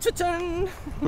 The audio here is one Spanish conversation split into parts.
¡Chuchón!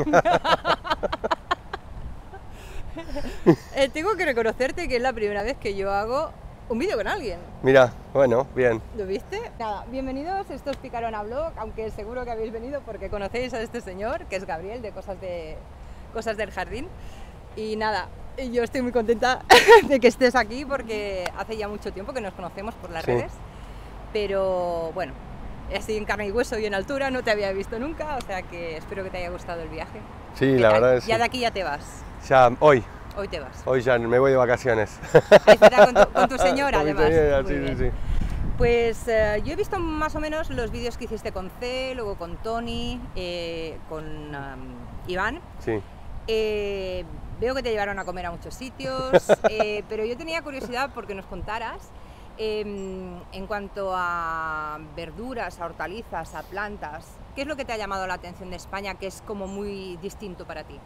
Tengo que reconocerte que es la primera vez que yo hago un vídeo con alguien. Mira, bueno, bien. ¿Lo viste? Nada, bienvenidos, esto es Picarona Blog, aunque seguro que habéis venido porque conocéis a este señor, que es Gabriel, de Cosas del Jardín. Y nada, yo estoy muy contenta de que estés aquí porque hace ya mucho tiempo que nos conocemos por las redes. Pero bueno, así en carne y hueso y en altura, no te había visto nunca, o sea que espero que te haya gustado el viaje. Sí, la verdad es que ya sí. de aquí ya te vas. Ya, hoy te vas. Hoy ya me voy de vacaciones. Con tu señora, con además. Señora, Muy sí. Pues yo he visto más o menos los vídeos que hiciste con C, luego con Tony, con Iván. Sí. Veo que te llevaron a comer a muchos sitios, pero yo tenía curiosidad porque nos contaras en cuanto a verduras, a hortalizas, a plantas, ¿qué es lo que te ha llamado la atención de España que es como muy distinto para ti?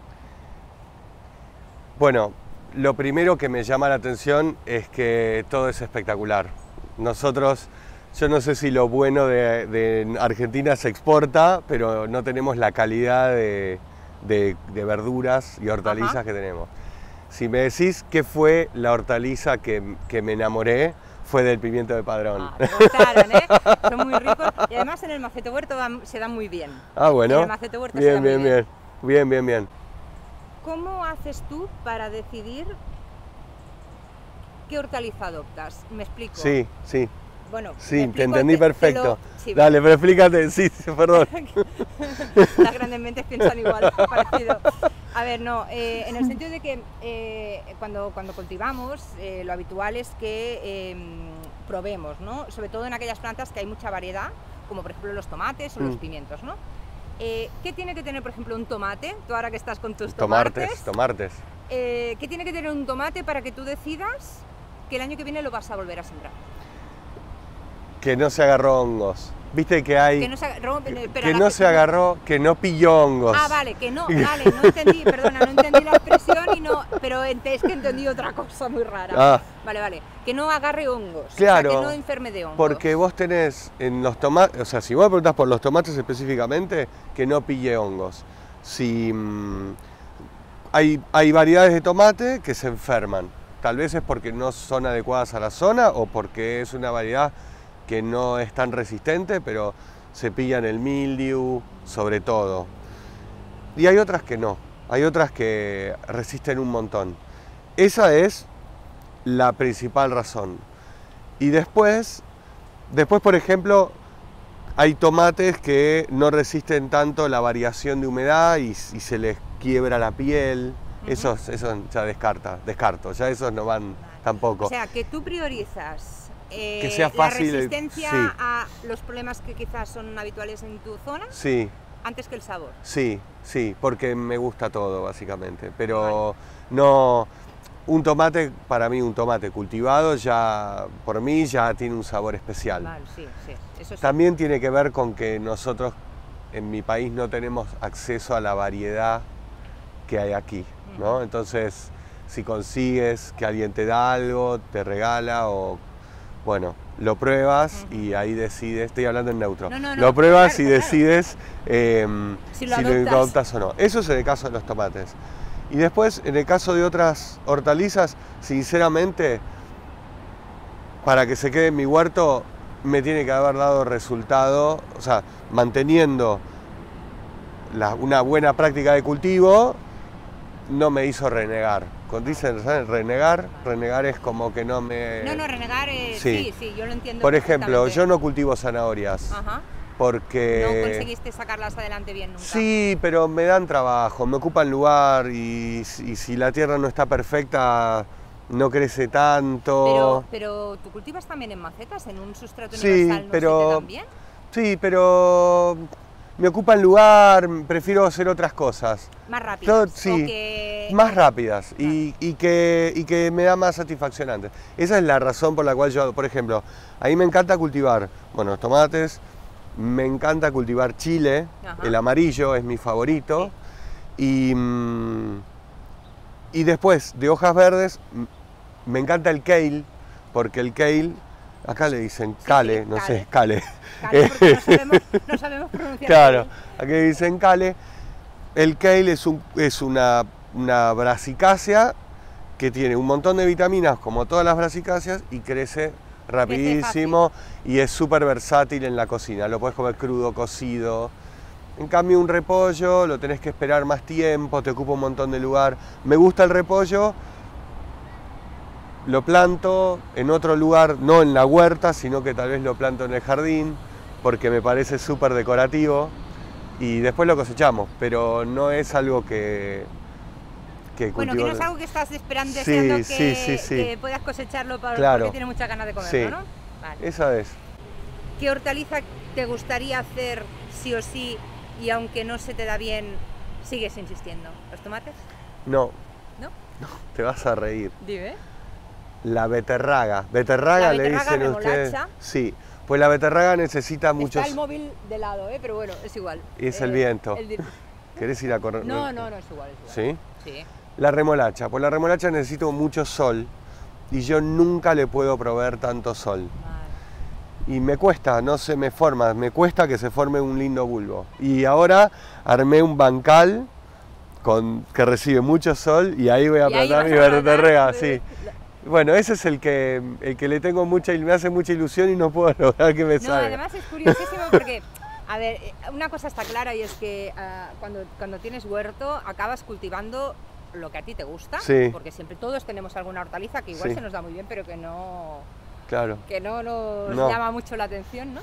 Bueno, lo primero que me llama la atención es que todo es espectacular. Nosotros, yo no sé si lo bueno de Argentina se exporta, pero no tenemos la calidad de verduras y hortalizas que tenemos. Si me decís qué fue la hortaliza que me enamoré, fue del pimiento de Padrón. Me gustaron, ¿eh? Son muy ricos y además en el Maceto Huerto se dan muy bien. Ah, bueno. En el Maceto Huerto se dan muy bien. Bien. ¿Cómo haces tú para decidir qué hortaliza adoptas? ¿Me explico? Sí. Bueno, sí, te entendí perfecto. Sí, dale, pero explícate, sí, perdón. Las grandes mentes piensan igual, parecido. A ver, no, en el sentido de que cuando cultivamos, lo habitual es que probemos, ¿no? Sobre todo en aquellas plantas que hay mucha variedad, como por ejemplo los tomates o los pimientos, ¿no? ¿Qué tiene que tener, por ejemplo, un tomate? Tú ahora que estás con tus tomates. ¿Qué tiene que tener un tomate para que tú decidas que el año que viene lo vas a volver a sembrar? Que no se agarró hongos. Viste que hay... Que no se agarró, que no pilló hongos. Ah, vale, no entendí, perdona, no entendí la expresión pero es que entendí otra cosa muy rara. Ah. Vale, que no agarre hongos, claro, o sea, que no enferme de hongos. Porque vos tenés en los tomates, o sea, si vos me preguntás por los tomates específicamente, que no pille hongos. Si hay variedades de tomate que se enferman, tal vez es porque no son adecuadas a la zona o porque es una variedad que no es tan resistente, pero se pillan el mildiu, sobre todo. Y hay otras que no, hay otras que resisten un montón. Esa es la principal razón. Y después, por ejemplo, hay tomates que no resisten tanto la variación de humedad y se les quiebra la piel. Esos ya descarto, ya esos no van tampoco. O sea, que tú priorizas que sea fácil, la resistencia a los problemas que quizás son habituales en tu zona, antes que el sabor. Sí, porque me gusta todo básicamente, pero no, para mí un tomate cultivado por mí ya tiene un sabor especial. Vale, sí, eso sí. También tiene que ver con que nosotros en mi país no tenemos acceso a la variedad que hay aquí, ¿no? Entonces, si consigues que alguien te da algo, te regala o... Bueno, lo pruebas y ahí decides, estoy hablando en neutro, lo pruebas y decides si lo adoptas o no. Eso es en el caso de los tomates. Y después, en el caso de otras hortalizas, sinceramente, para que se quede en mi huerto, me tiene que haber dado resultado, o sea, manteniendo una buena práctica de cultivo, no me hizo renegar. Cuando dicen, ¿sabes? Renegar es como que no me... No, renegar es... Sí, yo lo entiendo. Por ejemplo, yo no cultivo zanahorias. Porque... No conseguiste sacarlas adelante bien nunca. Sí, pero me dan trabajo, me ocupan lugar y si la tierra no está perfecta, no crece tanto. Pero ¿tú cultivas también en macetas, en un sustrato universal? ¿No se te dan bien? Sí, pero... Me ocupan lugar, prefiero hacer otras cosas. Más rápidas. Más rápidas y que me da más satisfacción antes. Esa es la razón por la cual yo, por ejemplo, a mí me encanta cultivar, tomates, me encanta cultivar chile, el amarillo es mi favorito, y después de hojas verdes me encanta el kale, porque el kale, acá le dicen kale, no sé, kale. Porque no sabemos pronunciar. Claro, aquí dicen kale. El kale es una brasicácea que tiene un montón de vitaminas como todas las brasicáceas y crece rapidísimo y es súper versátil en la cocina. Lo puedes comer crudo, cocido. En cambio un repollo lo tenés que esperar más tiempo, te ocupa un montón de lugar. Me gusta el repollo, lo planto en otro lugar, no en la huerta, sino que tal vez lo planto en el jardín, porque me parece súper decorativo y después lo cosechamos, pero no es algo que bueno, que no es algo que estás esperando, sí, deseando sí. que puedas cosecharlo claro. porque tienes muchas ganas de comerlo, sí. ¿no? Vale. Esa es. ¿Qué hortaliza te gustaría hacer sí o sí y aunque no se te da bien, sigues insistiendo? ¿Los tomates? No. ¿No? No, te vas a reír. Dime. La beterraga. ¿Beterraga le dicen ustedes? Sí. Pues la beterraga necesita muchos... Está el móvil de lado, pero bueno, es igual. Es el viento. ¿Querés ir a correr? No, es igual. ¿Sí? Sí. La remolacha. Pues la remolacha necesita mucho sol y yo nunca le puedo proveer tanto sol. Vale. Y me cuesta, no se me forma, me cuesta que se forme un lindo bulbo. Y ahora armé un bancal que recibe mucho sol y ahí voy a plantar mi beterraga, sí. Bueno, ese es el que le tengo me hace mucha ilusión y no puedo lograr que me salga. No, además es curiosísimo porque, a ver, una cosa está clara y es que cuando tienes huerto acabas cultivando lo que a ti te gusta, sí. Porque siempre todos tenemos alguna hortaliza que igual sí. Se nos da muy bien, pero que no, claro. Que no nos llama mucho la atención, ¿no?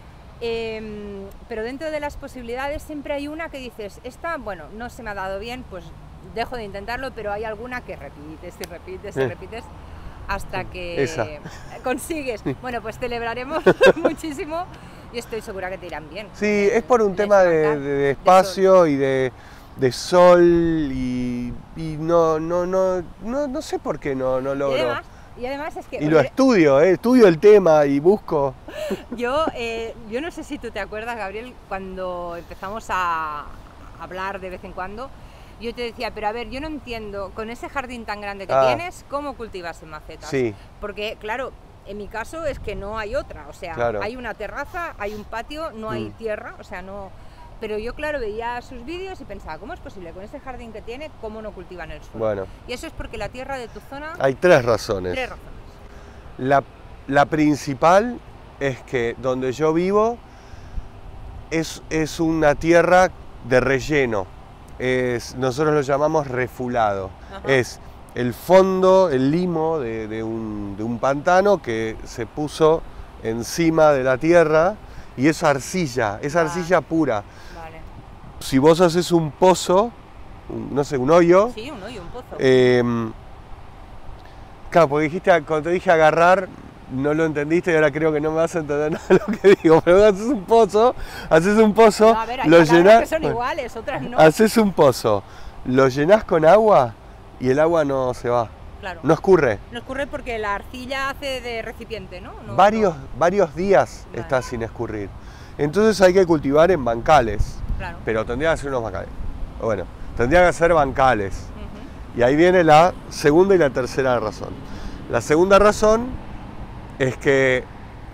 Pero dentro de las posibilidades siempre hay una que dices, esta, bueno, no se me ha dado bien, pues dejo de intentarlo, pero hay alguna que repites y repites y repites hasta que consigues. Bueno, pues celebraremos muchísimo y estoy segura que te irán bien. Sí, es por un tema de espacio y de sol y no sé por qué no logro. Y además es que... Y lo estudio el tema y busco. Yo no sé si tú te acuerdas, Gabriel, cuando empezamos a hablar de vez en cuando, yo te decía, pero a ver, yo no entiendo, con ese jardín tan grande que tienes, ¿cómo cultivas en macetas? Sí. Porque, claro, en mi caso es que no hay otra, o sea, claro. Hay una terraza, hay un patio, no hay tierra, o sea, no... Pero yo, claro, veía sus vídeos y pensaba, ¿cómo es posible? Con ese jardín que tiene, ¿cómo no cultivan el suelo? Bueno. Y eso es porque la tierra de tu zona... Hay tres razones. La principal es que donde yo vivo es una tierra de relleno. Nosotros lo llamamos refulado. Ajá. Es el fondo, el limo de un pantano que se puso encima de la tierra y es arcilla pura. Vale. Si vos haces un pozo, no sé, un hoyo. Sí, un hoyo, un pozo. Claro, porque cuando te dije agarrar, no lo entendiste y ahora creo que no me vas a entender nada de lo que digo. Pero haces un pozo, no, a ver, hay lo llenás. Que son iguales, otras no. Haces un pozo, lo llenás con agua y el agua no se va. Claro. No escurre. No escurre porque la arcilla hace de recipiente, ¿no? Varios días está sin escurrir. Entonces hay que cultivar en bancales. Claro. Pero tendría que ser unos bancales. Bueno, tendría que ser bancales. Y ahí viene la segunda y la tercera razón. La segunda razón es que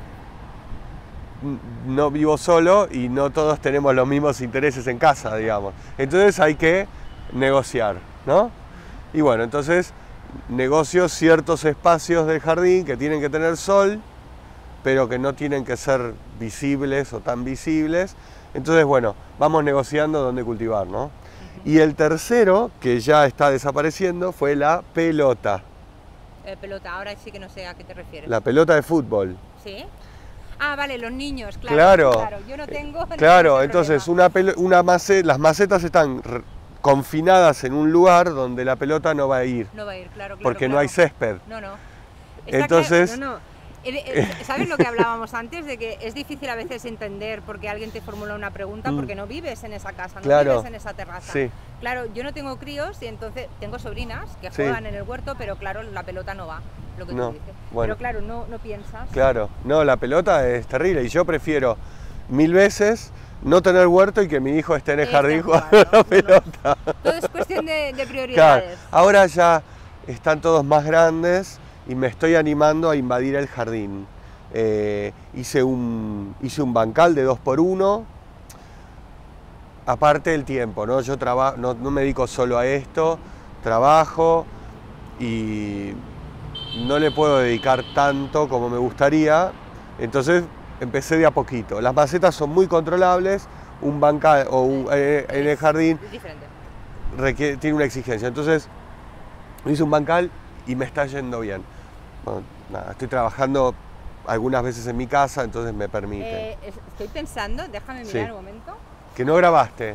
no vivo solo y no todos tenemos los mismos intereses en casa, digamos. Entonces hay que negociar, ¿no? Y bueno, entonces negocio ciertos espacios del jardín que tienen que tener sol, pero que no tienen que ser visibles o tan visibles. Entonces, bueno, vamos negociando dónde cultivar, ¿no? Y el tercero, que ya está desapareciendo, fue la pelota. Pelota, ahora sí que no sé a qué te refieres. La pelota de fútbol. ¿Sí? Ah, vale, los niños, claro. Yo no tengo... Claro, entonces las macetas están confinadas en un lugar donde la pelota no va a ir. No va a ir, claro. Porque no hay césped. No. Entonces... ¿Sabes lo que hablábamos antes? De que es difícil a veces entender por qué alguien te formula una pregunta porque no vives en esa casa, no vives en esa terraza. Sí. Claro, yo no tengo críos y entonces tengo sobrinas que juegan en el huerto, pero claro, la pelota no va, lo que tú dices. Bueno. Pero claro, no piensas. Claro, no, la pelota es terrible y yo prefiero 1000 veces no tener huerto y que mi hijo esté en el jardín jugando a la pelota. Todo es cuestión de prioridades. Claro, ahora ya están todos más grandes y me estoy animando a invadir el jardín. Hice un bancal de 2x1 aparte del tiempo, ¿no? Yo no me dedico solo a esto, trabajo y no le puedo dedicar tanto como me gustaría, entonces empecé de a poquito. Las macetas son muy controlables, un bancal en el jardín tiene una exigencia, entonces hice un bancal y me está yendo bien. Bueno, nada, estoy trabajando algunas veces en mi casa, entonces me permite. Estoy pensando, déjame mirar un momento. Que no grabaste.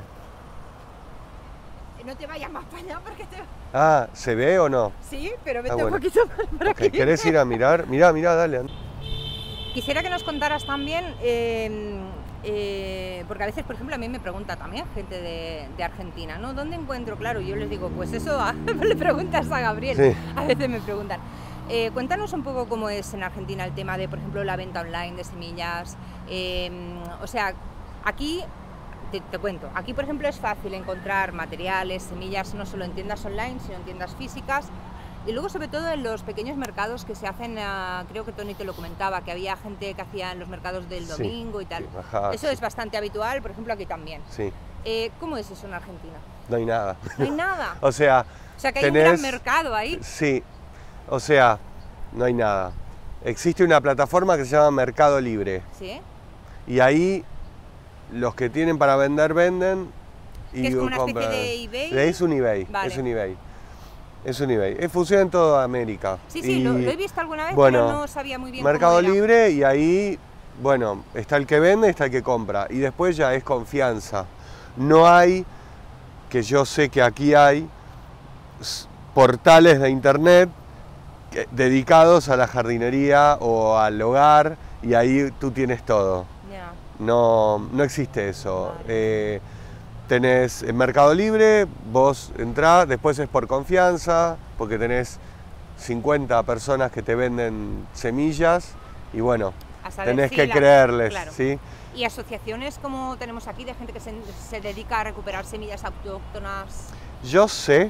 No te vayas más para allá porque te... Ah, ¿se ve o no? Sí, pero vete bueno. un poquito más para aquí. ¿Querés ir a mirar? Mirá, dale. Quisiera que nos contaras también, porque a veces, por ejemplo, a mí me pregunta también gente de Argentina, ¿no? ¿Dónde encuentro? Claro, yo les digo, pues eso le preguntas a Gabriel. Sí. A veces me preguntan. Cuéntanos un poco cómo es en Argentina el tema de, por ejemplo, la venta online de semillas. O sea, aquí, te cuento, aquí por ejemplo es fácil encontrar materiales, semillas, no solo en tiendas online, sino en tiendas físicas. Y luego sobre todo en los pequeños mercados que se hacen, creo que Tony te lo comentaba, que había gente que hacía en los mercados del domingo y tal. Eso es bastante habitual, por ejemplo aquí también. Sí. ¿Cómo es eso en Argentina? No hay nada. No hay nada. O sea que hay un gran mercado ahí. Sí. O sea, no hay nada. Existe una plataforma que se llama Mercado Libre. ¿Sí? Y ahí los que tienen para vender, venden. Y es como una especie de eBay. Es un eBay. Vale. Es un eBay. Funciona en toda América. Sí, lo he visto alguna vez, pero no sabía muy bien Mercado cómo era. Libre, y ahí, bueno, está el que vende, está el que compra. Y después ya es confianza. No hay, que yo sé que aquí hay, portales de internet dedicados a la jardinería o al hogar, y ahí tú tienes todo. Yeah. No existe eso. Vale. Tenés en Mercado Libre, vos entrás, después es por confianza, porque tenés 50 personas que te venden semillas y bueno, tenés que creerles. Claro. ¿Sí? ¿Y asociaciones como tenemos aquí de gente que se dedica a recuperar semillas autóctonas? Yo sé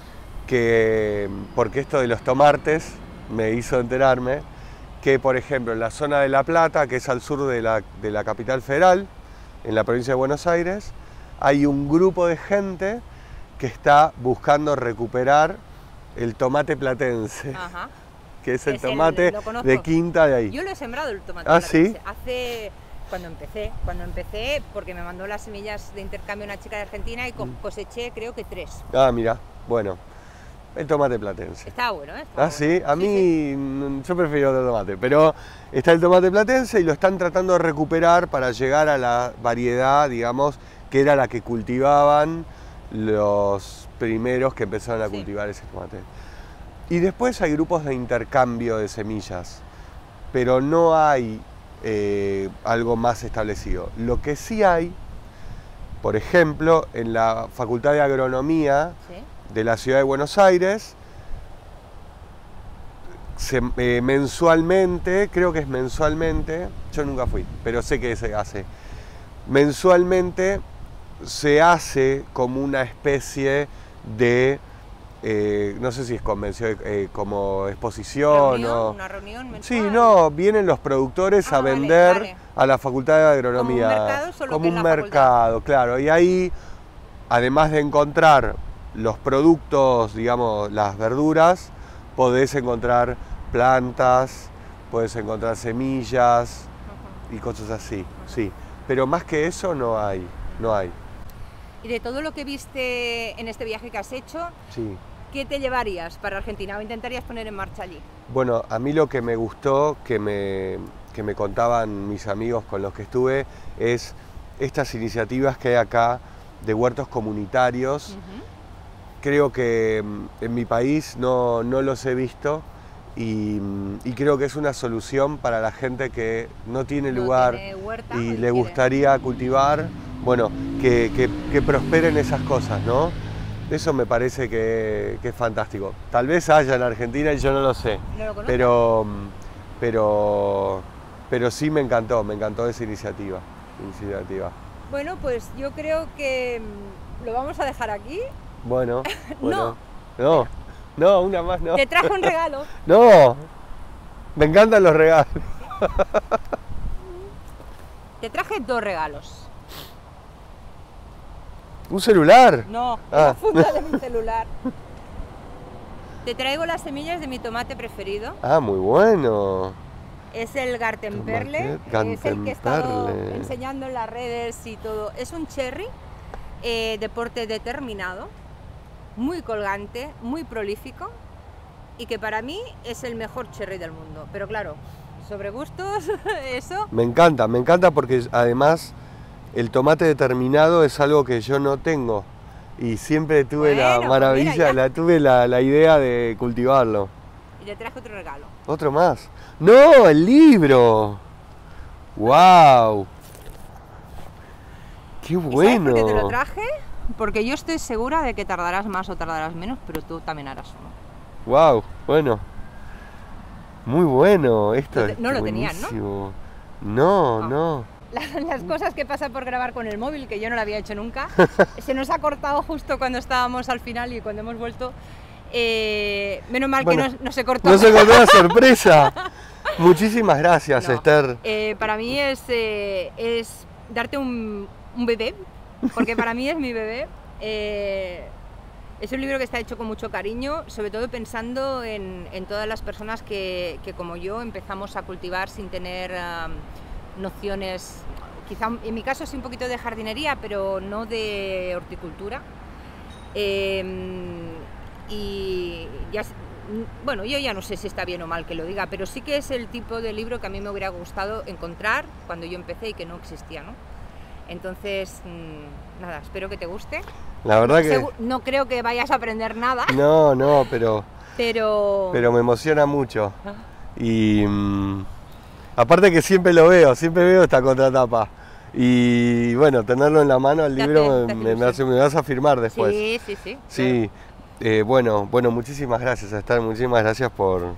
que, porque esto de los tomates me hizo enterarme, que por ejemplo en la zona de La Plata, que es al sur de la capital federal, en la provincia de Buenos Aires, hay un grupo de gente que está buscando recuperar el tomate platense. Ajá. Que es el tomate de quinta de ahí. Yo lo he sembrado el tomate platense. ¿Sí? Cuando empecé, porque me mandó las semillas de intercambio una chica de Argentina y coseché creo que 3. Ah, mira, bueno, el tomate platense. Está bueno, ¿eh? Sí, a mí yo prefiero otro tomate, pero está el tomate platense y lo están tratando de recuperar para llegar a la variedad, digamos, que era la que cultivaban los primeros que empezaron a cultivar ese tomate. Y después hay grupos de intercambio de semillas, pero no hay algo más establecido. Lo que sí hay, por ejemplo, en la Facultad de Agronomía de la Ciudad de Buenos Aires, mensualmente, creo que es mensualmente, yo nunca fui, pero sé que se hace, mensualmente se hace como una especie de, no sé si es convención, como exposición o... ¿Una reunión mensual? Sí, no, vienen los productores a vender a la Facultad de Agronomía. Como un mercado, solo como que en un la mercado, facultad. Claro. Y ahí, además de encontrar los productos, digamos, las verduras, podés encontrar plantas, podés encontrar semillas y cosas así, sí. Pero más que eso no hay. Y de todo lo que viste en este viaje que has hecho, sí, ¿qué te llevarías para Argentina o intentarías poner en marcha allí? Bueno, a mí lo que me gustó, que me contaban mis amigos con los que estuve, es estas iniciativas que hay acá de huertos comunitarios. Creo que en mi país no los he visto y creo que es una solución para la gente que no tiene lugar y le gustaría cultivar. Bueno, que prosperen esas cosas, ¿no? Eso me parece que es fantástico. Tal vez haya en Argentina y yo no lo sé, no lo conozco. pero sí me encantó esa iniciativa. Bueno, pues yo creo que lo vamos a dejar aquí. Bueno. No, una más no. Te trajo un regalo. No, me encantan los regalos. Te traje 2 regalos. ¿Un celular? No, Ah. la funda de mi celular. Te traigo las semillas de mi tomate preferido. Ah, muy bueno. Es el Gartenperle, Tomate es el que he estado Gartenperle. enseñando en las redes y todo. Es un cherry de porte determinado, muy colgante, muy prolífico y que para mí es el mejor cherry del mundo. Pero claro, sobre gustos, eso. Me encanta porque además el tomate determinado es algo que yo no tengo. Y siempre tuve la Bueno, maravilla, mira, ya. tuve la idea de cultivarlo. Y le traje otro regalo. ¿Otro más? ¡No! ¡El libro! ¡Wow! ¡Qué ¿Y sabes bueno! por qué te lo traje? Porque yo estoy segura de que tardarás más o tardarás menos, pero tú también harás uno. ¡Wow! Bueno. Muy bueno. Esto es No lo tenían, ¿no? buenísimo. No, Ah. no. Las cosas que pasan por grabar con el móvil, que yo no lo había hecho nunca, se nos ha cortado justo cuando estábamos al final y cuando hemos vuelto. Menos mal Bueno, que no se cortó. No se contó la sorpresa. Muchísimas gracias, No. Esther. Para mí es darte un bebé, porque para mí es mi bebé. Es un libro que está hecho con mucho cariño, sobre todo pensando en todas las personas que como yo empezamos a cultivar sin tener nociones, quizá en mi caso sí un poquito de jardinería, pero no de horticultura. Y ya, bueno, yo ya no sé si está bien o mal que lo diga, pero sí que es el tipo de libro que a mí me hubiera gustado encontrar cuando yo empecé y que no existía, ¿no? Entonces, nada, espero que te guste. La verdad que... No creo que vayas a aprender nada, No, pero pero me emociona mucho. Y aparte que siempre veo esta contratapa. Y bueno, tenerlo en la mano el Te libro hace me ilusión. vas a firmar después. Sí. Sí, bueno, muchísimas gracias, Esther, muchísimas gracias por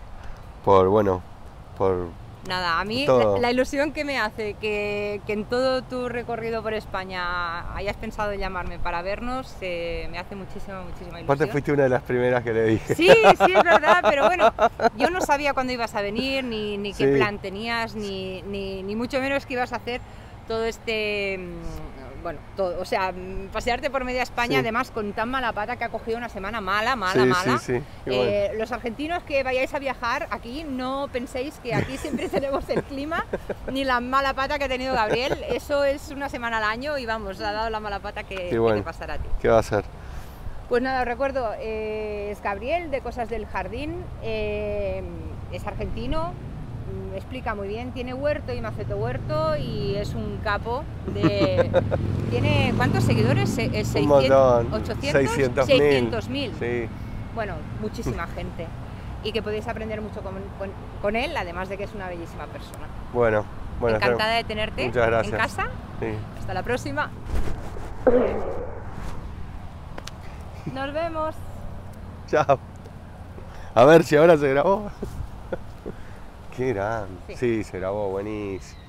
Nada, a mí todo. la ilusión que me hace que en todo tu recorrido por España hayas pensado en llamarme para vernos, me hace muchísima ilusión. Aparte fuiste una de las primeras que le dije. Sí, es verdad, pero bueno, yo no sabía cuándo ibas a venir, ni qué Sí. plan tenías, ni mucho menos que ibas a hacer todo este... Bueno, todo, o sea, pasearte por media España, Sí. además con tan mala pata que ha cogido una semana mala. Sí, igual. Los argentinos que vayáis a viajar aquí, no penséis que aquí siempre tenemos el clima, ni la mala pata que ha tenido Gabriel. Eso es una semana al año y vamos, ha dado la mala pata que bueno. te pasará a ti. ¿Qué va a hacer? Pues nada, os recuerdo, es Gabriel de Cosas del Jardín, es argentino, explica muy bien, tiene huerto y maceto huerto y es un capo de... ¿Tiene cuántos seguidores? Un 600, montón. 800, 600.000. 600.000. Sí. Bueno, muchísima gente. Y que podéis aprender mucho con él, además de que es una bellísima persona. Bueno, Encantada de tenerte muchas gracias. en casa. Sí. Hasta la próxima. Nos vemos. Chao. A ver si ahora se grabó. Qué grande. Sí. Sí, se grabó, buenísimo.